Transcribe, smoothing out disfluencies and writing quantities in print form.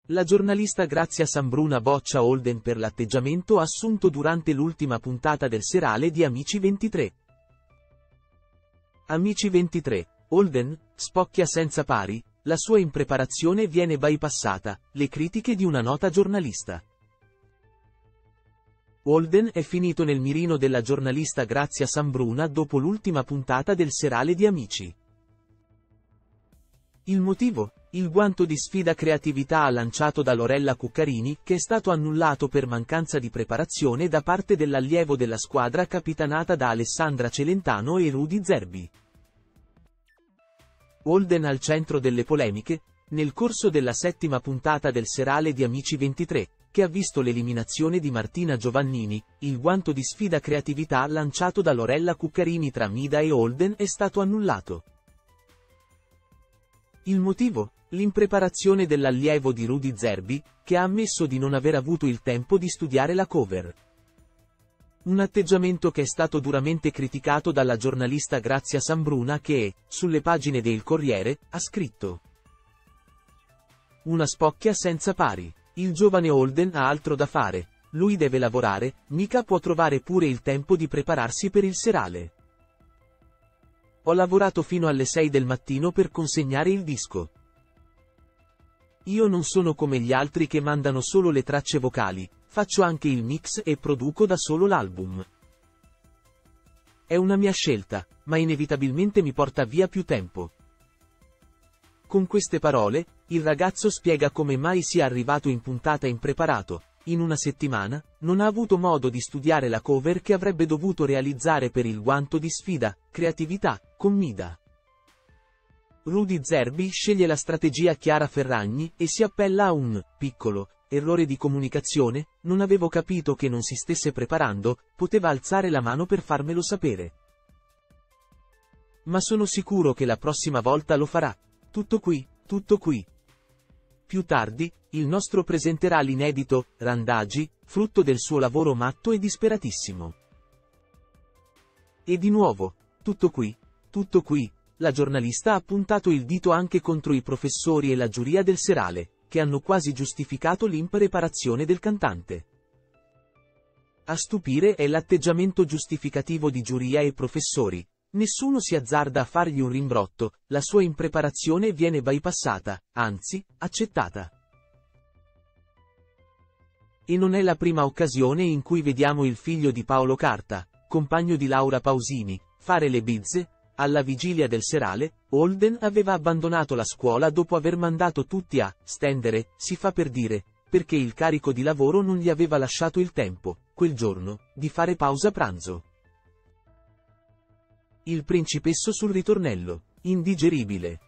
La giornalista Grazia Sambruna boccia Holden per l'atteggiamento assunto durante l'ultima puntata del serale di Amici 23. Amici 23. Holden, spocchia senza pari, la sua impreparazione viene bypassata, le critiche di una nota giornalista. Holden è finito nel mirino della giornalista Grazia Sambruna dopo l'ultima puntata del serale di Amici. Il motivo? Il guanto di sfida creatività lanciato da Lorella Cuccarini, che è stato annullato per mancanza di preparazione da parte dell'allievo della squadra capitanata da Alessandra Celentano e Rudy Zerbi. Holden al centro delle polemiche, nel corso della settima puntata del serale di Amici 23, che ha visto l'eliminazione di Martina Giovannini, il guanto di sfida creatività lanciato da Lorella Cuccarini tra Mida e Holden è stato annullato. Il motivo? L'impreparazione dell'allievo di Rudy Zerbi, che ha ammesso di non aver avuto il tempo di studiare la cover. Un atteggiamento che è stato duramente criticato dalla giornalista Grazia Sambruna che, sulle pagine del Corriere, ha scritto: "Una spocchia senza pari. Il giovane Holden ha altro da fare. Lui deve lavorare, mica può trovare pure il tempo di prepararsi per il serale. Ho lavorato fino alle 6 del mattino per consegnare il disco. Io non sono come gli altri che mandano solo le tracce vocali, faccio anche il mix e produco da solo l'album. È una mia scelta, ma inevitabilmente mi porta via più tempo." Con queste parole, il ragazzo spiega come mai sia arrivato in puntata impreparato. In una settimana, non ha avuto modo di studiare la cover che avrebbe dovuto realizzare per il guanto di sfida, creatività, con Mida. Rudy Zerbi sceglie la strategia Chiara Ferragni e si appella a un piccolo errore di comunicazione, non avevo capito che non si stesse preparando, poteva alzare la mano per farmelo sapere. Ma sono sicuro che la prossima volta lo farà. Tutto qui, tutto qui. Più tardi, il nostro presenterà l'inedito Randagi, frutto del suo lavoro matto e disperatissimo. E di nuovo, tutto qui, la giornalista ha puntato il dito anche contro i professori e la giuria del serale, che hanno quasi giustificato l'impreparazione del cantante. A stupire è l'atteggiamento giustificativo di giuria e professori. Nessuno si azzarda a fargli un rimbrotto, la sua impreparazione viene bypassata, anzi, accettata. E non è la prima occasione in cui vediamo il figlio di Paolo Carta, compagno di Laura Pausini, fare le bizze. Alla vigilia del serale, Holden aveva abbandonato la scuola dopo aver mandato tutti a stendere, si fa per dire, perché il carico di lavoro non gli aveva lasciato il tempo, quel giorno, di fare pausa pranzo. Il principesso sul ritornello. Indigeribile.